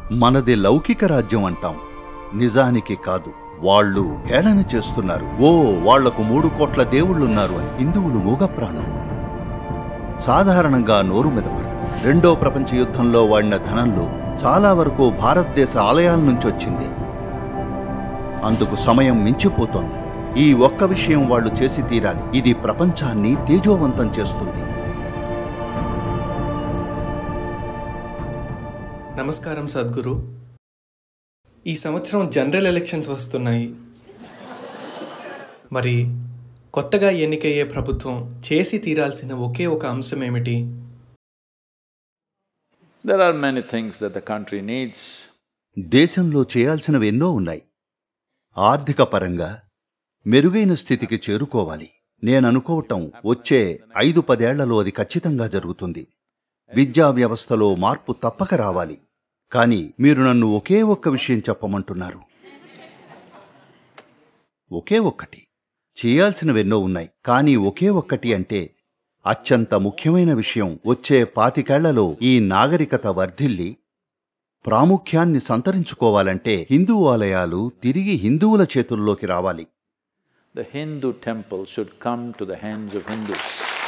మనది లౌకిక రాజ్యం అంటాం, నిజానికి కాదు. వాళ్ళు హేళన చేస్తున్నారు. వాళ్లకు 3 కోట్ల దేవుళ్ళున్నారు అని. హిందువులు మూగప్రాణులు, సాధారణంగా నోరు మెదపరు. రెండో ప్రపంచ యుద్ధంలో వాడిన ధనంలో చాలా వరకు భారతదేశ ఆలయాల నుంచి వచ్చింది. అందుకు సమయం మించిపోతోంది. ఈ ఒక్క విషయం వాళ్ళు చేసి తీరాలి. ఇది ప్రపంచాన్ని తేజోవంతం చేస్తుంది. నమస్కారం సద్గురు. ఈ సంవత్సరం జనరల్ ఎలక్షన్స్ వస్తున్నాయి. మరి కొత్తగా ఎన్నికయ్యే ప్రభుత్వం చేసి తీరాల్సిన ఒకే ఒక అంశం ఏమిటి? There are many things that the country needs. దేశంలో చేయాల్సినవి ఎన్నో ఉన్నాయి. ఆర్థిక పరంగా మెరుగైన స్థితికి చేరుకోవాలి. నేననుకోవటం వచ్చే 5-10 ఏళ్లలో అది ఖచ్చితంగా జరుగుతుంది. విద్యా వ్యవస్థలో మార్పు తప్పక రావాలి. కానీ మీరు నన్ను ఒకే ఒక్క విషయం చెప్పమంటున్నారు. ఒకే ఒక్కటి. చేయాల్సినవెన్నో ఉన్నాయి, కానీ ఒకే ఒక్కటి అంటే అత్యంత ముఖ్యమైన విషయం. వచ్చే 25 ఏళ్లలో ఈ నాగరికత వర్ధిల్లి ప్రాముఖ్యాన్ని సంతరించుకోవాలంటే హిందూ ఆలయాలు తిరిగి హిందువుల చేతుల్లోకి రావాలి. The Hindu temple should come to the hands of Hindus.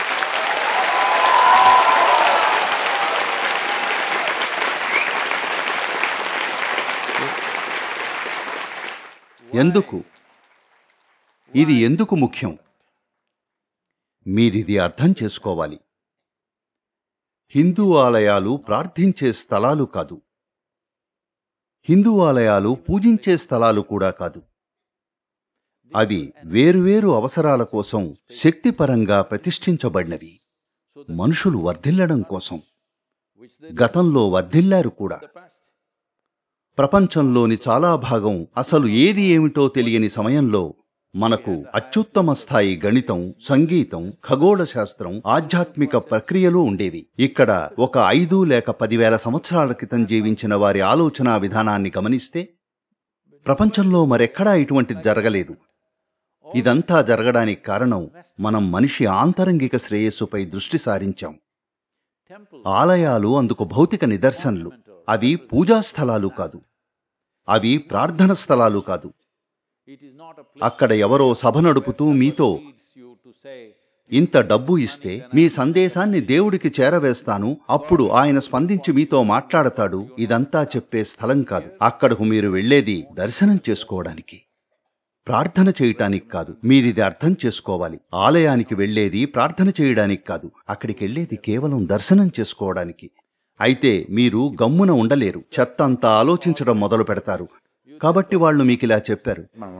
ఎందుకు? ఇది ఎందుకు ముఖ్యం? మీరిది అర్థం చేసుకోవాలి. హిందూ ఆలయాలు ప్రార్థించే స్థలాలు కాదు. హిందూ ఆలయాలు పూజించే స్థలాలు కూడా కాదు. అవి వేరువేరు అవసరాల కోసం శక్తిపరంగా ప్రతిష్ఠించబడినవి. మనుషులు వర్ధిల్లడం కోసం. గతంలో వర్ధిల్లారు కూడా. ప్రపంచంలోని చాలా భాగం అసలు ఏది ఏమిటో తెలియని సమయంలో మనకు అత్యుత్తమ స్థాయి గణితం, సంగీతం, ఖగోళ శాస్త్రం, ఆధ్యాత్మిక ప్రక్రియలు ఉండేవి. ఇక్కడ ఒక 5 లేక 10,000 సంవత్సరాల క్రితం జీవించిన వారి ఆలోచనా విధానాన్ని గమనిస్తే ప్రపంచంలో మరెక్కడా ఇటువంటిది జరగలేదు. ఇదంతా జరగడానికి కారణం మనం మనిషి ఆంతరంగిక శ్రేయస్సుపై దృష్టి సారించాం. ఆలయాలు అందుకు భౌతిక నిదర్శనలు. అవి పూజాస్థలాలు కాదు. అవి ప్రార్థన స్థలాలు కాదు. అక్కడ ఎవరో సభ నడుపుతూ మీతో ఇంత డబ్బు ఇస్తే మీ సందేశాన్ని దేవుడికి చేరవేస్తాను, అప్పుడు ఆయన స్పందించి మీతో మాట్లాడతాడు, ఇదంతా చెప్పే స్థలం కాదు. అక్కడకు మీరు వెళ్లేది దర్శనం చేసుకోవడానికి, ప్రార్థన చేయటానికి కాదు. మీరిది అర్థం చేసుకోవాలి. ఆలయానికి వెళ్లేది ప్రార్థన చేయడానికి కాదు. అక్కడికెళ్లేది కేవలం దర్శనం చేసుకోవడానికి. అయితే మీరు గమ్మున ఉండలేరు. చెత్తంతా ఆలోచించడం మొదలు పెడతారు. కాబట్టి వాళ్ళు మీకిలా చెప్పారు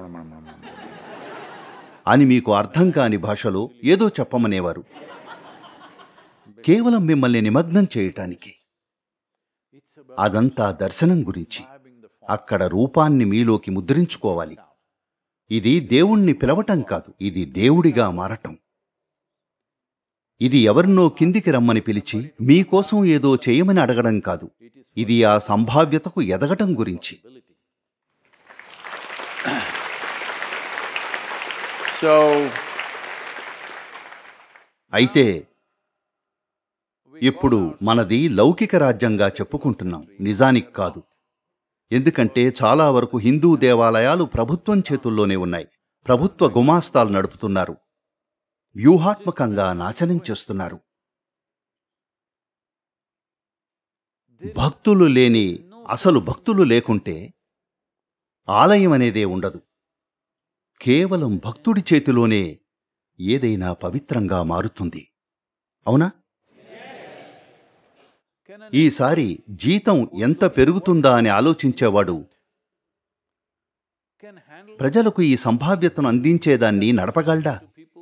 అని మీకు అర్థం కాని భాషలో ఏదో చెప్పమనేవారు, కేవలం మిమ్మల్ని నిమగ్నం చేయటానికి. అదంతా దర్శనం గురించి. అక్కడ రూపాన్ని మీలోకి ముద్రించుకోవాలి. ఇది దేవుణ్ణి పిలవటం కాదు, ఇది దేవుడిగా మారటం. ఇది ఎవరినో కిందికి రమ్మని పిలిచి మీకోసం ఏదో చేయమని అడగడం కాదు. ఇది ఆ సంభావ్యతకు ఎదగటం గురించి. అయితే ఇప్పుడు మనది లౌకిక రాజ్యంగా చెప్పుకుంటున్నాం, నిజానికి కాదు. ఎందుకంటే చాలా వరకు హిందూ దేవాలయాలు ప్రభుత్వం చేతుల్లోనే ఉన్నాయి. ప్రభుత్వ గుమాస్తాలు నడుపుతున్నారు. వ్యూహాత్మకంగా నాశనం చేస్తున్నారు. భక్తులు లేని, అసలు భక్తులు లేకుంటే ఆలయం అనేదే ఉండదు. కేవలం భక్తుడి చేతిలోనే ఏదైనా పవిత్రంగా మారుతుంది. అవునా? ఈసారి జీతం ఎంత పెరుగుతుందా అని ఆలోచించేవాడు ప్రజలకు ఈ సంభావ్యతను అందించేదాన్ని నడపగలడా?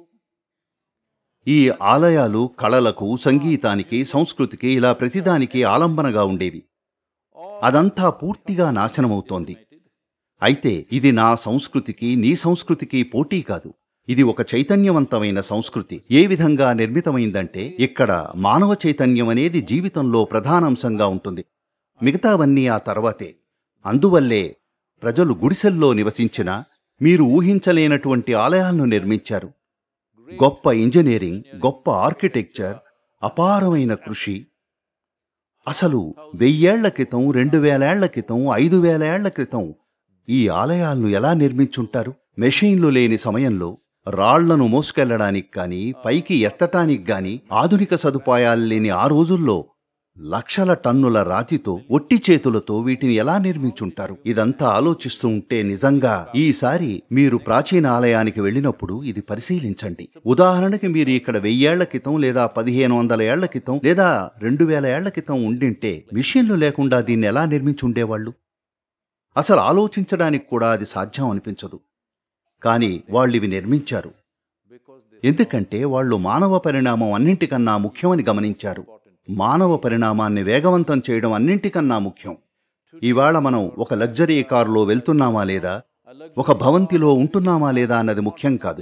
ఈ ఆలయాలు కళలకు, సంగీతానికి, సంస్కృతికి, ఇలా ప్రతిదానికి ఆలంబనగా ఉండేవి. అదంతా పూర్తిగా నాశనమవుతోంది. అయితే ఇది నా సంస్కృతికి, నీ సంస్కృతికి పోటీ కాదు. ఇది ఒక చైతన్యవంతమైన సంస్కృతి. ఏ విధంగా నిర్మితమైందంటే ఇక్కడ మానవ చైతన్యం అనేది జీవితంలో ప్రధానాంశంగా ఉంటుంది. మిగతావన్నీ ఆ తర్వాతే. అందువల్లే ప్రజలు గుడిసెల్లో నివసించినా మీరు ఊహించలేనటువంటి ఆలయాలను నిర్మించారు. గొప్ప ఇంజనీరింగ్, గొప్ప ఆర్కిటెక్చర్, అపారమైన కృషి. అసలు 1000 ఏళ్ల క్రితం, 2000 ఏళ్ల క్రితం, 5000 ఏళ్ల క్రితం ఈ ఆలయాలను ఎలా నిర్మించుంటారు? మెషీన్లు లేని సమయంలో రాళ్లను మోసుకెళ్లడానికి గాని, పైకి ఎత్తటానికి గాని ఆధునిక సదుపాయాలు లేని ఆ రోజుల్లో లక్షల టన్నుల రాతితో, ఒట్టి చేతులతో వీటిని ఎలా నిర్మించుంటారు? ఇదంతా ఆలోచిస్తూ ఉంటే నిజంగా ఈసారి మీరు ప్రాచీన ఆలయానికి వెళ్ళినప్పుడు ఇది పరిశీలించండి. ఉదాహరణకి మీరు ఇక్కడ 1000 ఏళ్ల క్రితం లేదా 1500 ఏళ్ల క్రితం లేదా 2000 ఏళ్ల క్రితం ఉండింటే మిషన్లు లేకుండా దీన్ని ఎలా నిర్మించుండేవాళ్ళు? అసలు ఆలోచించడానికి కూడా అది సాధ్యం అనిపించదు. కానీ వాళ్ళివి నిర్మించారు. ఎందుకంటే వాళ్ళు మానవ పరిణామం అన్నింటికన్నా ముఖ్యమని గమనించారు. మానవ పరిణామాన్ని వేగవంతం చేయడం అన్నింటికన్నా ముఖ్యం. ఇవాళ మనం ఒక లగ్జరీ కారులో వెళ్తున్నామా లేదా, ఒక భవంతిలో ఉంటున్నామా లేదా అన్నది ముఖ్యం కాదు.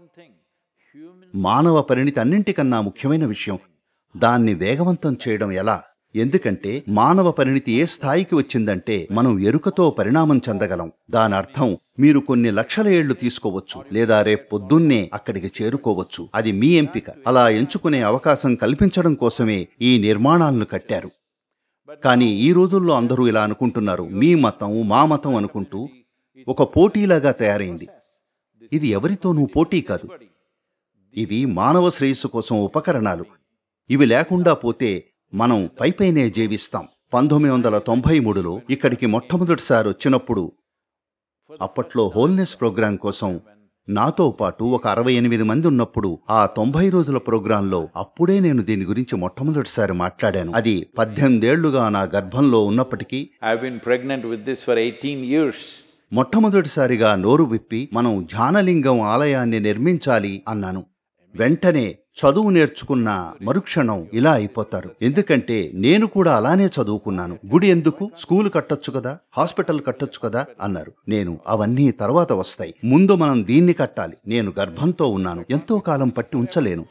మానవ పరిణితి అన్నింటికన్నా ముఖ్యమైన విషయం. దాన్ని వేగవంతం చేయడం ఎలా? ఎందుకంటే మానవ పరిణితి ఏ స్థాయికి వచ్చిందంటే మనం ఎరుకతో పరిణామం చెందగలం. దాని అర్థం మీరు కొన్ని లక్షల ఏళ్లు తీసుకోవచ్చు, లేదా రేపు పొద్దున్నే అక్కడికి చేరుకోవచ్చు. అది మీ ఎంపిక. అలా ఎంచుకునే అవకాశం కల్పించడం కోసమే ఈ నిర్మాణాలను కట్టారు. కానీ ఈ రోజుల్లో అందరూ ఇలా అనుకుంటున్నారు. మీ మతం, మా మతం అనుకుంటూ ఒక పోటీలాగా తయారైంది. ఇది ఎవరితోనూ పోటీ కాదు. ఇవి మానవ శ్రేయస్సు కోసం ఉపకరణాలు. ఇవి లేకుండా పోతే మనం పైపైనే జీవిస్తాం. 1993లో ఇక్కడికి మొట్టమొదటిసారి వచ్చినప్పుడు అప్పట్లో హోల్నెస్ ప్రోగ్రాం కోసం నాతో పాటు ఒక 68 మంది ఉన్నప్పుడు ఆ 90 రోజుల ప్రోగ్రాంలో అప్పుడే నేను దీని గురించి మొట్టమొదటిసారి మాట్లాడాను. అది 18 ఏళ్లుగా నా గర్భంలో ఉన్నప్పటికీ I've been pregnant with this for 18 years. మొట్టమొదటిసారిగా నోరు విప్పి మనం ధ్యానలింగం ఆలయాన్ని నిర్మించాలి అన్నాను. వెంటనే చదువు నేర్చుకున్న మరుక్షణం ఇలా అయిపోతారు. ఎందుకంటే నేను కూడా అలానే చదువుకున్నాను. గుడి ఎందుకు? స్కూలు కట్టొచ్చు కదా, హాస్పిటల్ కట్టొచ్చు కదా అన్నారు. నేను అవన్నీ తర్వాత వస్తాయి, ముందు మనం దీన్ని కట్టాలి. నేను గర్భంతో ఉన్నాను, ఎంతో కాలం పట్టి ఉంచలేను.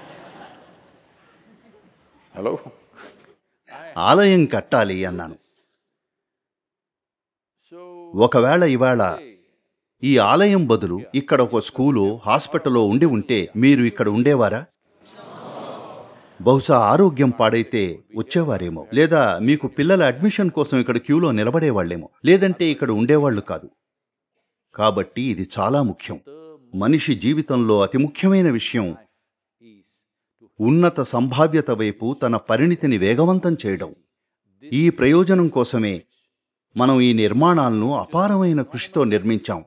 Hello? ఆలయం కట్టాలి అన్నాను. ఒకవేళ ఇవాళ ఈ ఆలయం బదులు ఇక్కడ ఒక స్కూలు, హాస్పిటల్లో ఉండి ఉంటే మీరు ఇక్కడ ఉండేవారా? బహుశా ఆరోగ్యం పాడైతే వచ్చేవారేమో, లేదా మీకు పిల్లల అడ్మిషన్ కోసం ఇక్కడ క్యూలో నిలబడేవాళ్లేమో, లేదంటే ఇక్కడ ఉండేవాళ్లు కాదు. కాబట్టి ఇది చాలా ముఖ్యం. మనిషి జీవితంలో అతి ముఖ్యమైన విషయం ఉన్నత సంభావ్యత వైపు తన పరిణితిని వేగవంతం చేయడం. ఈ ప్రయోజనం కోసమే మనం ఈ నిర్మాణాలను అపారమైన కృషితో నిర్మించాం.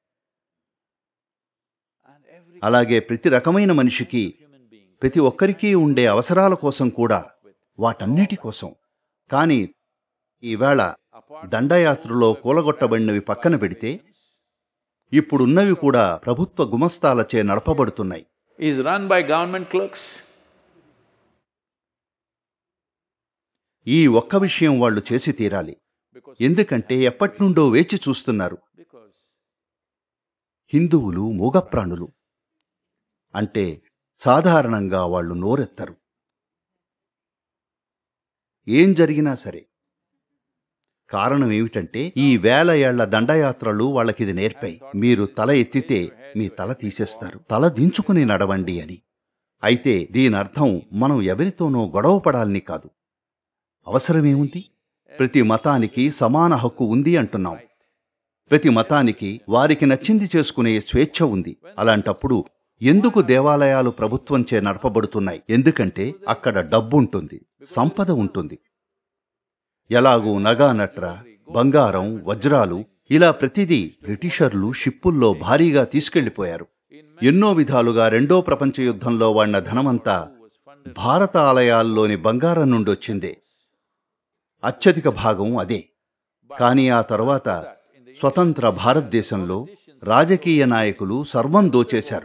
అలాగే ప్రతి రకమైన మనిషికి, ప్రతి ఒక్కరికీ ఉండే అవసరాల కోసం కూడా, వాటన్నిటి కోసం. కానీ ఈవేళ దండయాత్రలో కూలగొట్టబడినవి పక్కన పెడితే ఇప్పుడున్నవి కూడా ప్రభుత్వ గుమస్తాలచే నడపబడుతున్నాయి. Is run by government clerks. ఈ ఒక్క విషయం వాళ్ళు చేసి తీరాలి. ఎందుకంటే ఎప్పటినుండో వేచి చూస్తున్నారు. హిందువులు మూగప్రాణులు. అంటే సాధారణంగా వాళ్ళు నోరెత్తరు. ఏం జరిగినా సరే. కారణం ఏమిటంటే ఈ 1000 ఏళ్ల దండయాత్రలు వాళ్ళకిది నేర్పాయి. మీరు తల ఎత్తితే మీ తల తీసేస్తారు, తల దించుకుని నడవండి అని. అయితే దీనర్థం మనం ఎవరితోనో గొడవ పడాలని కాదు. అవసరమేముంది? ప్రతి మతానికి సమాన హక్కు ఉంది అంటున్నాం. ప్రతి మతానికి వారికి నచ్చింది చేసుకునే స్వేచ్ఛ ఉంది. అలాంటప్పుడు ఎందుకు దేవాలయాలు ప్రభుత్వంచే నడపబడుతున్నాయి? ఎందుకంటే అక్కడ డబ్బుంటుంది, సంపద ఉంటుంది. ఎలాగూ నగా నట్ర, బంగారం, వజ్రాలు, ఇలా ప్రతిదీ బ్రిటిషర్లు షిప్పుల్లో భారీగా తీసుకెళ్లిపోయారు. ఎన్నో విధాలుగా రెండో ప్రపంచ యుద్ధంలో వాడిన ధనమంతా భారత ఆలయాల్లోని బంగారం నుండొచ్చిందే. అత్యధిక భాగం అదే. కానీ ఆ తర్వాత స్వతంత్ర భారతదేశంలో రాజకీయ నాయకులు సర్వం దోచేశారు.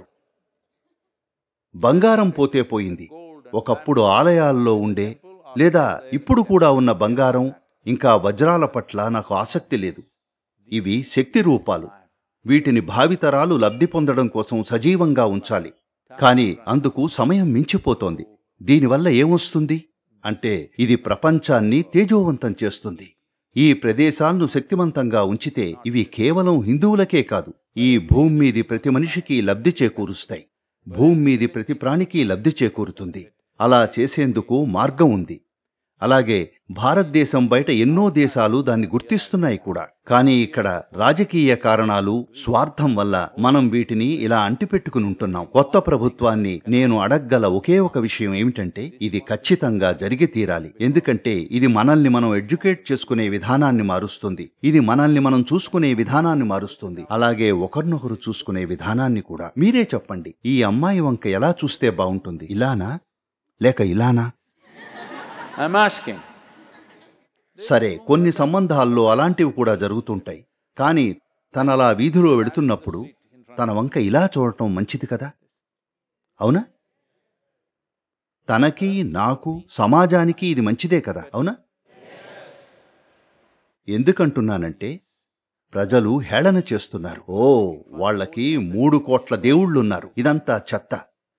బంగారం పోతే పోయింది. ఒకప్పుడు ఆలయాల్లో ఉండే లేదా ఇప్పుడు కూడా ఉన్న బంగారం ఇంకా వజ్రాల పట్ల నాకు ఆసక్తి లేదు. ఇవి శక్తి రూపాలు. వీటిని భావితరాలు లబ్ధి పొందడం కోసం సజీవంగా ఉంచాలి. కానీ అందుకు సమయం మించిపోతోంది. దీనివల్ల ఏమొస్తుంది అంటే ఇది ప్రపంచాన్ని తేజోవంతం చేస్తుంది. ఈ ప్రదేశాలను శక్తివంతంగా ఉంచితే ఇవి కేవలం హిందువులకే కాదు, ఈ భూమి మీది ప్రతి మనిషికి లబ్ధి చేకూరుస్తాయి. భూమి మీది ప్రతి ప్రాణికి లబ్ధి చేకూరుతుంది. అలా చేసేందుకు మార్గం ఉంది. అలాగే భారతదేశం బయట ఎన్నో దేశాలు దాన్ని గుర్తిస్తున్నాయి కూడా. కానీ ఇక్కడ రాజకీయ కారణాలు, స్వార్థం వల్ల మనం వీటిని ఇలా అంటిపెట్టుకుని ఉంటున్నాం. కొత్త ప్రభుత్వాన్ని నేను అడగ్గల ఒకే ఒక విషయం ఏమిటంటే, ఇది ఖచ్చితంగా జరిగి తీరాలి. ఎందుకంటే ఇది మనల్ని మనం ఎడ్యుకేట్ చేసుకునే విధానాన్ని మారుస్తుంది. ఇది మనల్ని మనం చూసుకునే విధానాన్ని మారుస్తుంది. అలాగే ఒకరినొకరు చూసుకునే విధానాన్ని కూడా. మీరే చెప్పండి, ఈ అమ్మాయి వంక ఎలా చూస్తే బాగుంటుంది? ఇలానా లేక ఇలానా? I'm asking. సరే, కొన్ని సంబంధాల్లో అలాంటివి కూడా జరుగుతుంటాయి. కానీ తనలా వీధిలో వెళుతున్నప్పుడు తన వంక ఇలా చూడటం మంచిది కదా, అవునా? తనకి, నాకు, సమాజానికి ఇది మంచిదే కదా, అవునా? ఎందుకంటున్నానంటే ప్రజలు హేళన చేస్తున్నారు. ఓ, వాళ్ళకి 3 కోట్ల దేవుళ్ళున్నారు, ఇదంతా చెత్త.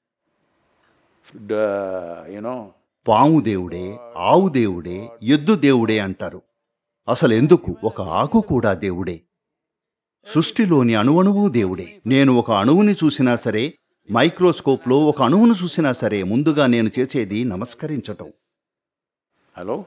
పాము దేవుడే, ఆవు దేవుడే, ఎద్దు దేవుడే అంటారు. అసలెందుకు? ఒక ఆకు కూడా దేవుడే. సృష్టిలోని అణువణువు దేవుడే. నేను ఒక అణువుని చూసినా సరే, మైక్రోస్కోప్లో ఒక అణువును చూసినా సరే, ముందుగా నేను చేసేది నమస్కరించటం. హలో,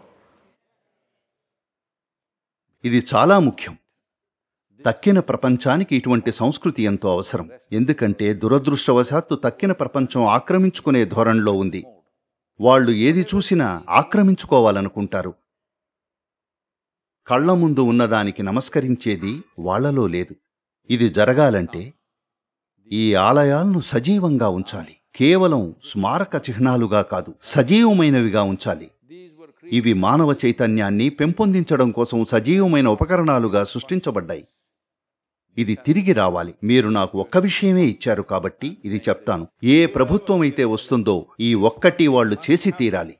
ఇది చాలా ముఖ్యం. తక్కిన ప్రపంచానికి ఇటువంటి సంస్కృతి ఎంతో అవసరం. ఎందుకంటే దురదృష్టవశాత్తు తక్కిన ప్రపంచం ఆక్రమించుకునే ధోరణిలో ఉంది. వాళ్ళు ఏది చూసినా ఆక్రమించుకోవాలనుకుంటారు. కళ్ల ముందు ఉన్నదానికి నమస్కరించేది వాళ్లలో లేదు. ఇది జరగాలంటే ఈ ఆలయాలను సజీవంగా ఉంచాలి. కేవలం స్మారక చిహ్నాలుగా కాదు, సజీవమైనవిగా ఉంచాలి. ఇవి మానవ చైతన్యాన్ని పెంపొందించడం కోసం సజీవమైన ఉపకరణాలుగా సృష్టించబడ్డాయి. ఇది తిరిగి రావాలి. మీరు నాకు ఒక్క విషయమే ఇచ్చారు కాబట్టి ఇది చెప్తాను. ఏ ప్రభుత్వం అయితే వస్తుందో ఈ ఒక్కటి వాళ్ళు చేసి తీరాలి.